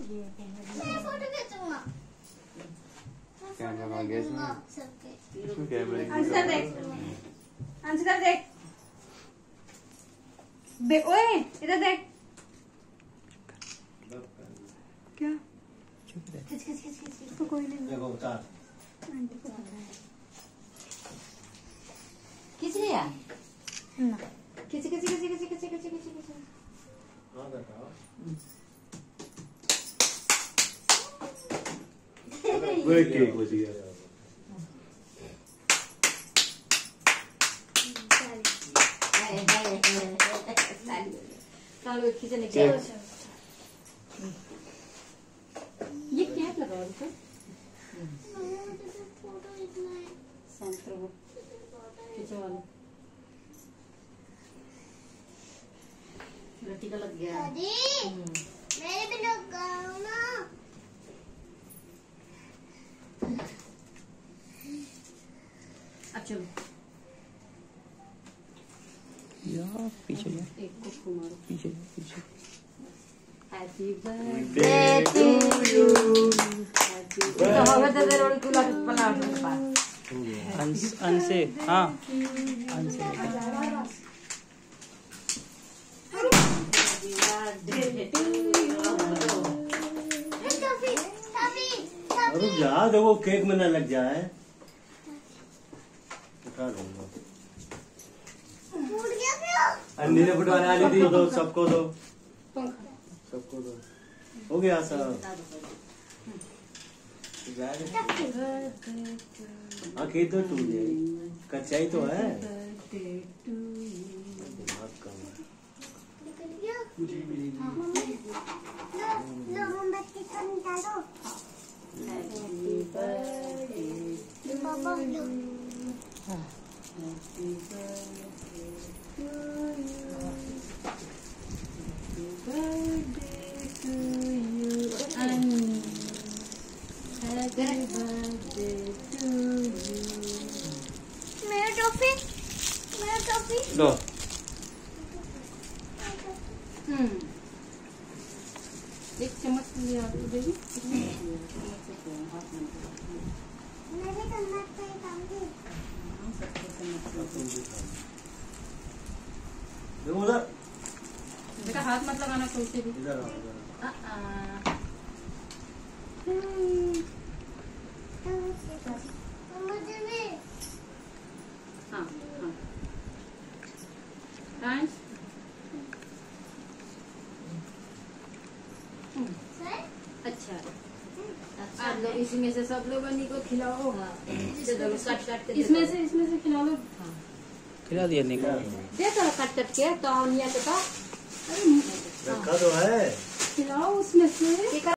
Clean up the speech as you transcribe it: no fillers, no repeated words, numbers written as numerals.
Photo खींचूंगा। Camera आ गया इसमें कैमरे अंशुकर देख, अंशुकर देख, ओए इधर देख। क्या चुप रह। खींच खींच खींच खींच तो कोई नहीं देखो उतार। आंटी को पता है खींच लिया। ना। खींच खींच खींच खींच खींच खींच खींच खींच। हाँ बेटा। वो केक बच गया। चलो खींचने के ये क्या लगा रहा है? सेंटर वो खिंचवा लो। लट्टी का लग गया। मेरे भी लगाओ ना। अब चलो यार पीछे जा, एक को घुमाओ। पीछे जा, पीछे। Happy birthday to you. तो हमें तो जरूर कुला पला पास अंशे हाँ अंशे रुक जा, देखो केक में न लग जाए। उठा लूंगा। अन्नी ने फुटवाने वाली थी, दो सबको दो, सबको दो। हो गया सब। हाँ केक तो टूट जाएगी, कच्चाई तो है। दिमाग कम है। हैप्पी बर्थडे पापा लो। Happy birthday to you. Happy birthday to you. मेरा टॉफी, मेरा टॉफी। लो। एक चम्मच लिया देगी। मेरे चम्मच पे काम की। देखो उधर, बेटा हाथ मत लगाना कोई से भी। इधर आओ, इधर आओ। मुझे भी। हाँ हाँ थैंक्स। अच्छा आप लोग इसी में से सब लोग को खिलाओ। चलो कट कट के इसमें से खिला लो। खिला दिया निकाल। दे तो कट कट के तो निया के तो रखा तो है। खिलाओ उसमें से।